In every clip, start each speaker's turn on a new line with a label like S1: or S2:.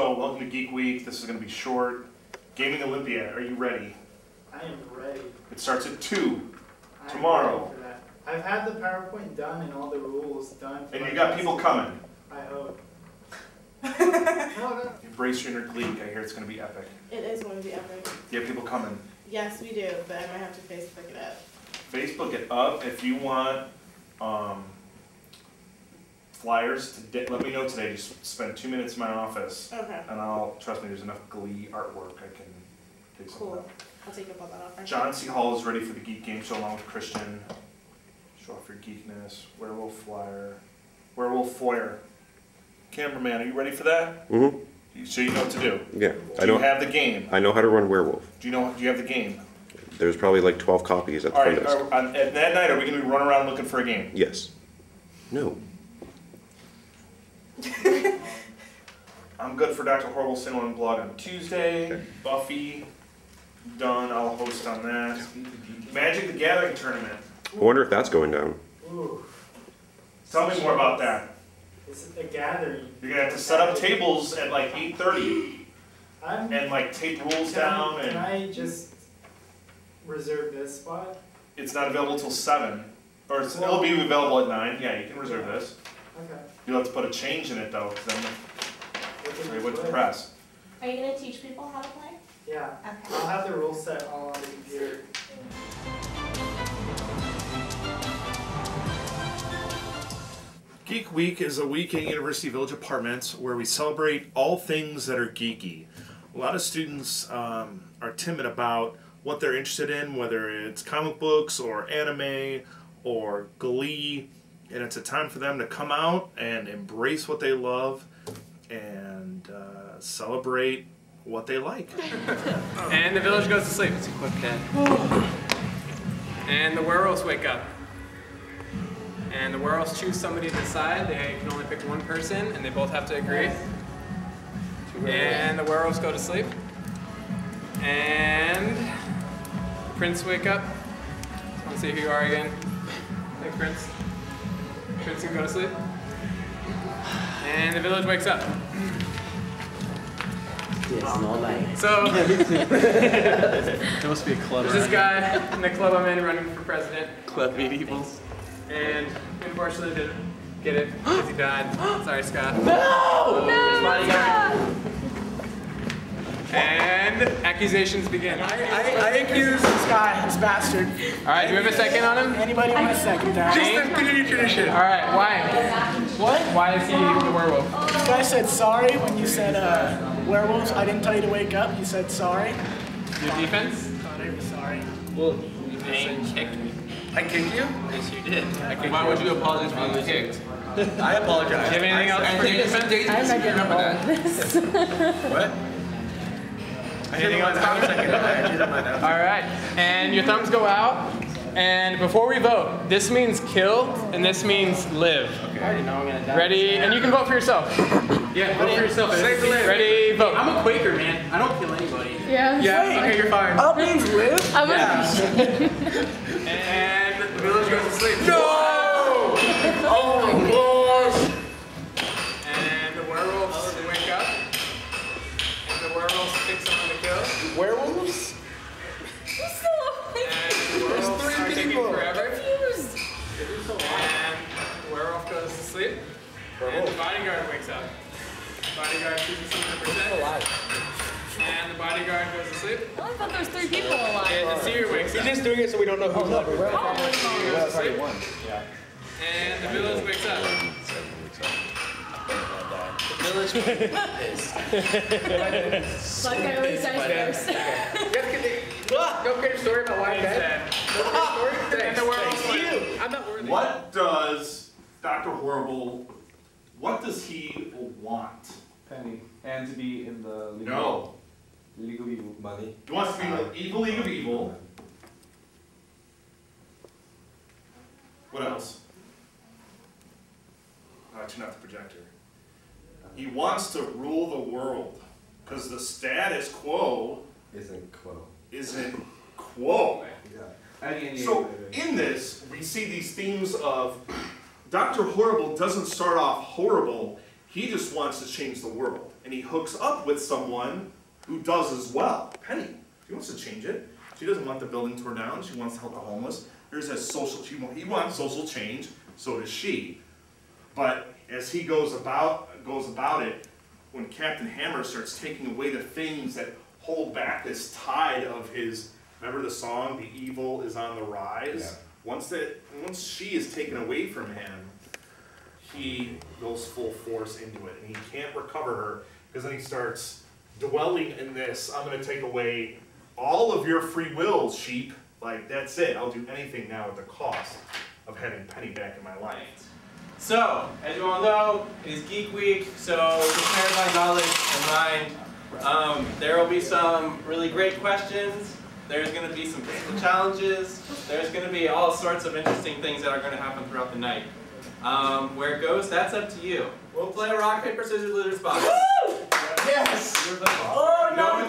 S1: So, welcome to Geek Week. This is going to be short. Gaming Olympiad, are you ready?
S2: I am ready.
S1: It starts at 2 tomorrow.
S2: For that. I've had the PowerPoint done and all the rules done.
S1: And you got people coming.
S2: I hope.
S1: No. Embrace your inner Gleek. I hear it's going to be epic.
S3: It is going to be epic.
S1: You have people coming.
S3: Yes, we do, but I might have to Facebook it up.
S1: Facebook it up. If you want flyers, let me know today. Just spend 2 minutes in my office.
S3: Okay.
S1: And trust me, there's enough Glee artwork I can take some
S3: Cool.
S1: of that.
S3: I'll take up all that offer.
S1: John C. Hall is ready for the Geek Game Show along with Christian. Show off your geekness. Werewolf flyer. Werewolf foyer. Cameraman, are you ready for that?
S4: Mm-hmm.
S1: So you know what to do?
S4: Yeah.
S1: Do you have the game?
S4: I know how to run Werewolf.
S1: Do you have the game?
S4: There's probably like 12 copies at the front desk.
S1: At that night, are we going to be running around looking for a game?
S4: Yes. No.
S1: I'm good for Dr. Horrible Cinema blog on Tuesday.
S4: Okay.
S1: Buffy, done. I'll host on that. Magic the Gathering tournament.
S4: I wonder if that's going down.
S2: Ooh.
S1: Tell me more about that.
S2: It's a gathering.
S1: You're going to have to set up tables at like 8:30 and like tape rules down.
S2: Can I just reserve this spot?
S1: It's not available till 7. Or it'll be available at 9. Yeah, you can reserve this.
S2: Okay.
S1: You'll have to put a change in it though, because then you went to press.
S3: Are you going to teach people how to play?
S2: Yeah.
S3: Okay.
S2: I'll have the rules set all on the computer.
S1: Geek Week is a week at University Village Apartments where we celebrate all things that are geeky. A lot of students are timid about what they're interested in, whether it's comic books or anime or Glee, and it's a time for them to come out and embrace what they love and celebrate what they like.
S5: And the village goes to sleep. It's a quick day. And the werewolves wake up. And the werewolves choose somebody to decide. They can only pick one person, and they both have to agree. And the werewolves go to sleep. And the prince wake up. I want to see who you are again. Thanks, Prince. Prince can go to sleep. And the village wakes up. So,
S6: There must be a club.
S5: there's this guy in the club I'm in running for president.
S6: Club Medievals.
S5: And unfortunately didn't get it because he died. Sorry, Scott.
S6: No!
S5: And accusations begin.
S6: I accuse this guy, this bastard.
S5: Alright, do we have a second on him?
S6: Anybody want a second that?
S5: Just
S6: the community tradition.
S5: Alright, why?
S6: What?
S5: Why is he the werewolf?
S6: This guy said sorry when you said werewolves. I didn't tell you to wake up. You said sorry.
S5: Your defense?
S6: Sorry.
S5: Well, you just kicked me.
S6: I kicked you?
S5: Yes, you did. Why would you apologize for being kicked?
S6: I apologize.
S5: Do you have anything else for your defense?
S3: I'm not getting involved in this.
S6: What?
S5: Anything else? Alright, and your thumbs go out. And before we vote, this means kill and this means live.
S6: Okay. I already know I'm gonna die.
S5: Ready? And you can vote for yourself.
S6: Yeah, vote for yourself.
S5: Ready, vote.
S6: I'm a Quaker, man. I don't kill anybody.
S3: Yeah.
S5: Yeah, okay, you're fired.
S6: Up means live?
S5: And the village goes to sleep.
S6: No! Oh my gosh!
S5: And the werewolves wake up. And the werewolves pick someone to kill.
S6: Werewolves?
S5: And the werewolves are taking forever. And the werewolf goes to sleep. And the bodyguard wakes up. The bodyguard chooses someone to protect. And the bodyguard goes to sleep.
S7: I thought there was 3 people alive.
S5: And the seer wakes up.
S6: He's just doing it so we don't know who's up.
S5: He goes to sleep. And the village wakes up.
S7: Like I always say first.
S6: Don't get a story about why I'm dead.
S5: And the werewolf.
S6: I'm not worthy.
S1: What does Dr. Horrible, what does he want?
S8: Penny. And to be in the legal,
S1: No.
S8: legal evil money.
S1: He wants to be in the evil league of evil. What else? Turn off the projector. He wants to rule the world because the status quo
S8: Isn't quo.
S1: isn't quo.
S8: Yeah.
S1: So in this, we see these themes of Dr. Horrible doesn't start off horrible. He just wants to change the world. and he hooks up with someone who does as well. Penny, she wants to change it. She doesn't want the building torn down. She wants to help the homeless. There's a social. He wants social change. So does she. But as he goes about it, when Captain Hammer starts taking away the things that hold back this tide of his. Remember the song, "The Evil is on the Rise." Yeah. Once she is taken away from him, he goes full force into it, and he can't recover her because then he starts dwelling in this. I'm going to take away all of your free will, sheep. Like, that's it. I'll do anything now at the cost of having Penny back in my life.
S5: So, as you all know, it is Geek Week, so prepare my knowledge and mind. There will be some really great questions. There's going to be some physical challenges. There's going to be all sorts of interesting things that are going to happen throughout the night. Where it goes, that's up to you. We'll play a rock, paper, scissors, losers, box.
S6: Yes!
S5: Oh,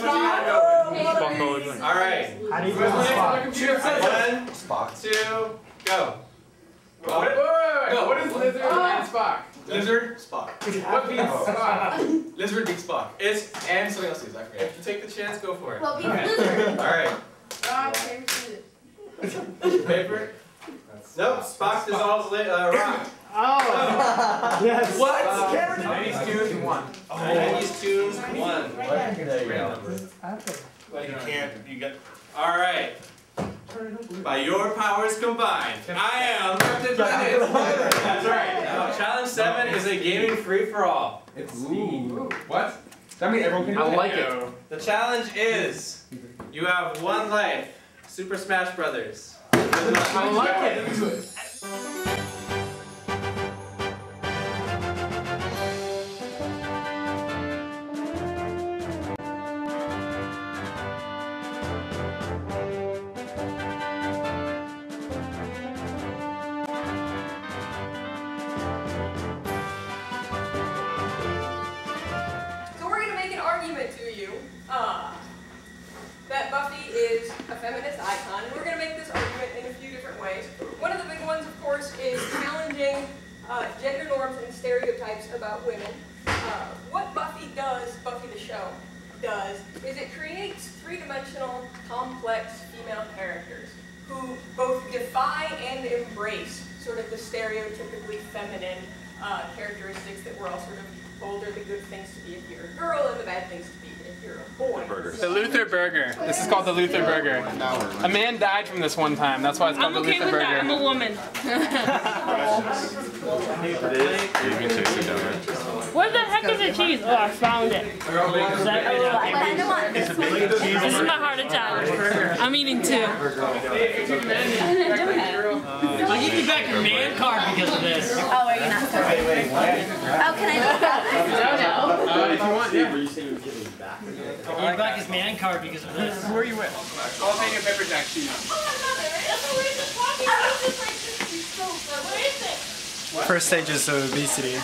S5: no, all right.
S6: How do you use
S5: One, two, go.
S9: Wait.
S5: Go.
S9: What is lizard and Spock?
S5: Lizard, Spock.
S9: What beats Spock?
S5: Lizard beats Spock. It's
S9: And something else is, I forget.
S5: if you take the chance, go for it.
S7: What beats lizard?
S5: All right.
S7: Rock, paper, scissors.
S5: Paper. Nope. Spock dissolves rock.
S6: Oh! Yes!
S5: What?
S9: 90s tunes and one.
S5: 90s tunes, one.
S1: You can't. You get.
S5: All right. By your powers combined, I am. That's right. Now, challenge 7 is a gaming free for all.
S9: It's Ooh. What? That means everyone can do
S5: I
S9: it.
S5: like it. The challenge is you have one life. Super Smash Brothers.
S9: I like it.
S7: So we're gonna make an argument to you that Buffy is a feminist icon, and we're gonna make this argument in a few different ways. One of the big ones, of course, is challenging gender norms and stereotypes about women. What Buffy does, Buffy the show does, is it creates three-dimensional, complex female characters who both defy and embrace sort of the stereotypically feminine characteristics that we're all sort of told are the good things to be if you're a girl and the bad things to be if you're a boy.
S5: The Luther Burger. This is called the Luther Burger. A man died from this one time. That's why it's called the Luther Burger.
S7: I'm a woman. Where the heck is the cheese? Oh, I found it. This is my heart attack. I'm eating two.
S10: I'll give you back your man card because of this.
S7: Oh, are you not sorry? Oh, can I do that?
S5: If you want, yeah.
S10: I'll give you back his man card because of this.
S5: Who are you with? I'll take a pepper jack cheese.
S6: First stages of obesity.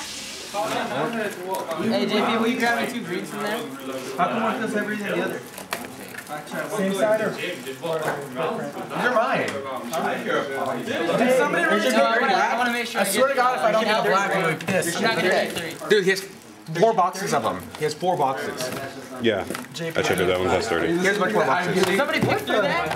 S10: Hey, JP, will you grab me 2 greens from there?
S8: How come one feels heavier than the other?
S6: Same side or?
S8: These are mine.
S6: Did somebody really
S10: I want to make sure.
S6: I swear to God, if I don't get black, I'm going to be pissed.
S10: You're not going to get 3.
S9: Dude, he has 4 boxes of them. He has 4 boxes.
S4: Yeah, I checked it. That one has 30.
S9: Here's my 4 boxes.
S10: Did somebody pick through that?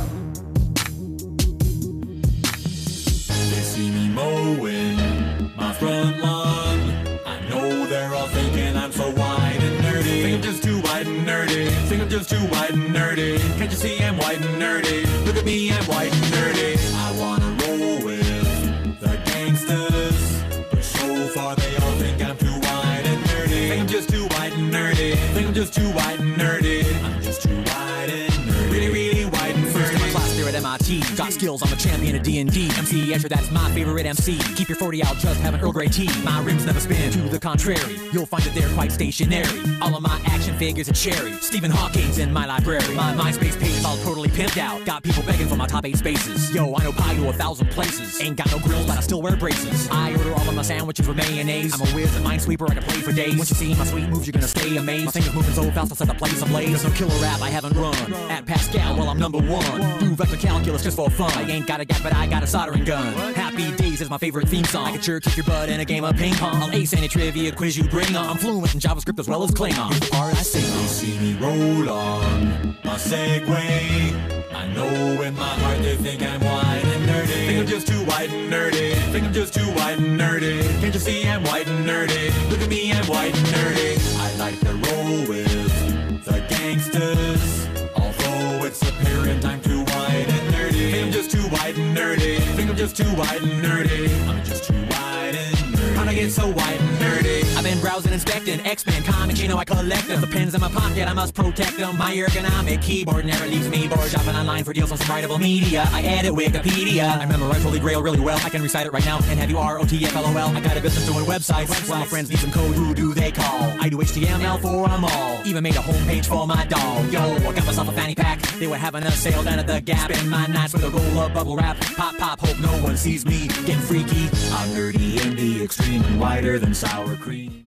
S11: They see me mowing my front lawn. I know they're all thinking I'm so white and nerdy. Think I'm just too white and nerdy. Think I'm just too white and nerdy. Can't you see I'm white and nerdy? Look at me, I'm white and nerdy. I wanna roll with the gangsters, but so far they all think I'm too white and nerdy. Think I'm just too white and nerdy. Think I'm just too white and nerdy. I'm just too white and nerdy. Really, really white and nerdy.
S12: First in my class there at MIT. Got skills, I'm a champion of D&D. MC Escher, that's my favorite MC. Keep your 40 out, just have an Earl Grey tea. My rims never spin, to the contrary. You'll find that they're quite stationary. All of my action figures are cherry. Stephen Hawking's in my library. My MySpace page is all totally pimped out. Got people begging for my top 8 spaces. Yo, I know pie to 1,000 places. Ain't got no grills, but I still wear braces. I order all of my sandwiches with mayonnaise. I'm a whiz, a minesweeper, I can play for days. Once you see my sweet moves, you're gonna stay amazed. My fingers moving so fast, I'll set the place ablaze. There's no killer rap I haven't run. At Pascal, well, I'm #1. Do vector calculus just for fun. I ain't got a gap, but I got a soldering gun. Happy Days is my favorite theme song. I can sure kick your butt in a game of ping pong. I'll ace any trivia quiz you bring on. I'm fluent in JavaScript as well as Klingon. Here's the part I sing on.
S11: They see me roll on my Segway. I know in my heart they think I'm white and nerdy. Think I'm just too white and nerdy. Think I'm just too white and nerdy. Can't you see I'm white and nerdy? Look at me, I'm white and nerdy. I like to roll with the gangsters. Although it's apparent I'm too white and nerdy. Think I'm just too white and nerdy. Think I'm just too white and nerdy. I'm just too white and nerdy. How'd I get so white and nerdy?
S12: I've been browsing, inspecting X-Men comics, you know I collect them. The pens in my pocket, I must protect them. My ergonomic keyboard never leaves me bored. Shopping online for deals on some writable media. I edit Wikipedia. I memorize Holy Grail really well. I can recite it right now and have you ROTFLOL. I got a business doing websites. When my friends need some code, who do they call? I do HTML for them all. Even made a homepage for my dog. Yo, I got myself a fanny pack. They were having a sale down at the Gap. Spend my nights with a roll of bubble wrap. Pop, pop, hope no one sees me getting freaky.
S11: I'm nerdy in the extreme and whiter than sour cream.